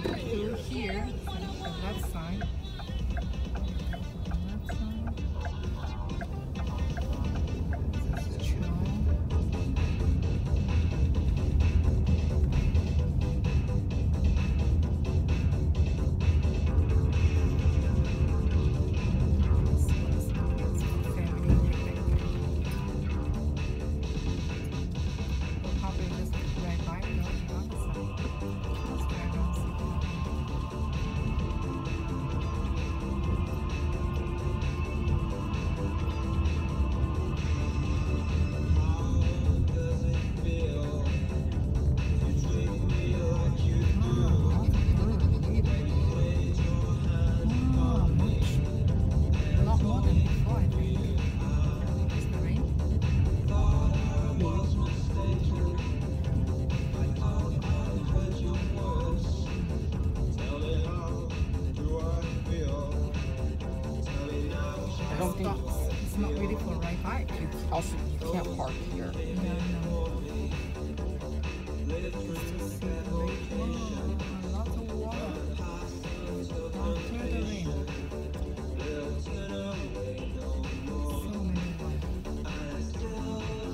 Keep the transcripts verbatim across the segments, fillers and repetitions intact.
through here, the left side. I don't think it's not really for right bike. it's also you can't park here. No, no. Just to see the lake. Oh, lots of water. All through the rain. So many water.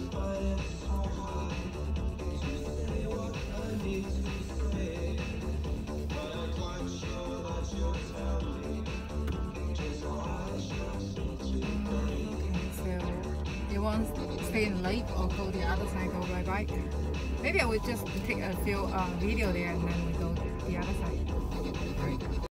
You want to stay in the lake or go the other side, go by bike? Maybe I would just take a few uh, video there and then we go the other side.